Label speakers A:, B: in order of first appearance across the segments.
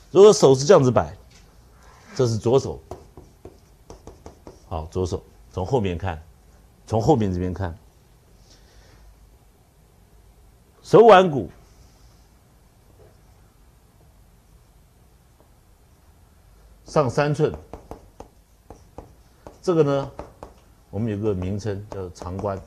A: 如果手是这样子摆，这是左手，好，左手从后面看，从后面这边看，手腕骨上3寸，这个呢，我们有个名称叫做长关，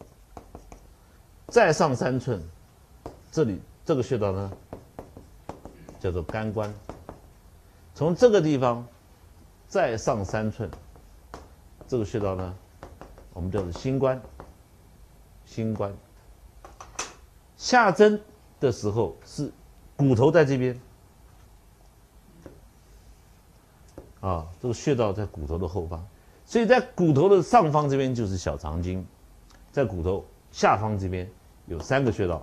A: 再上3寸，这里这个穴道呢叫做肝关，从这个地方再上3寸，这个穴道呢我们叫做心关，心关。下针的时候是骨头在这边，啊，这个穴道在骨头的后方，所以在骨头的上方这边就是小肠经，在骨头下方这边有3个穴道，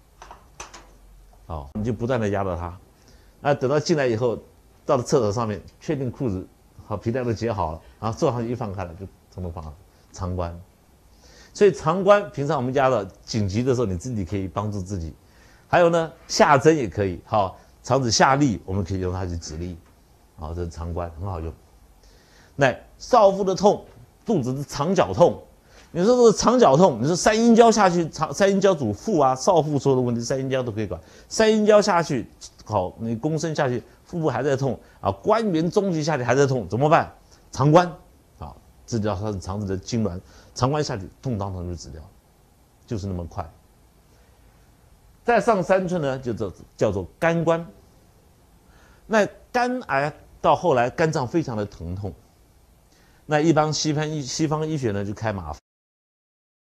A: 好，你就不断的压到它，那等到进来以后，到了厕所上面，确定裤子好皮带都解好了，然后坐上去一放开了，就通通放了肠关。所以肠关平常我们压到紧急的时候，你自己可以帮助自己。还有呢，下针也可以，好，肠子下力，我们可以用它去止力，好，这是肠关很好用。那少腹的痛，肚子的肠绞痛，你说这个肠绞痛，你说三阴交下去，三阴交主腹啊，少腹所有的问题，三阴交都可以管。三阴交下去，好，你躬身下去，腹部还在痛啊，关元中极下去还在痛，怎么办？肠关，啊，治疗它是肠子的痉挛。肠关下去，痛当场就治疗，就是那么快。再上3寸呢，就叫做肝关。那肝癌到后来肝脏非常的疼痛，那一般西方医学呢就开吗啡。